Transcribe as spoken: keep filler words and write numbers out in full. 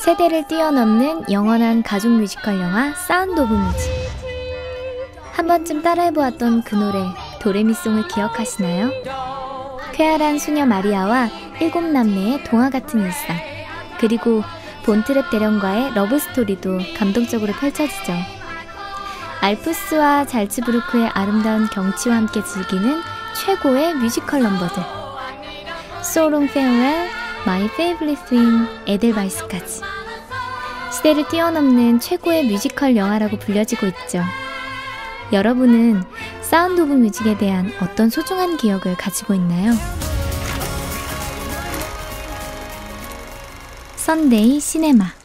세대를 뛰어넘는 영원한 가족 뮤지컬 영화 사운드 오브 뮤직. 한 번쯤 따라해보았던 그 노래 도레미송을 기억하시나요? 쾌활한 수녀 마리아와 일곱 남매의 동화 같은 일상, 그리고 본트랩 대령과의 러브스토리도 감동적으로 펼쳐지죠. 알프스와 잘츠부르크의 아름다운 경치와 함께 즐기는 최고의 뮤지컬 넘버들. So Long Farewell, My Favorite Thing, 에델바이스까지. 시대를 뛰어넘는 최고의 뮤지컬 영화라고 불려지고 있죠. 여러분은 사운드 오브 뮤직에 대한 어떤 소중한 기억을 가지고 있나요? 선데이 시네마.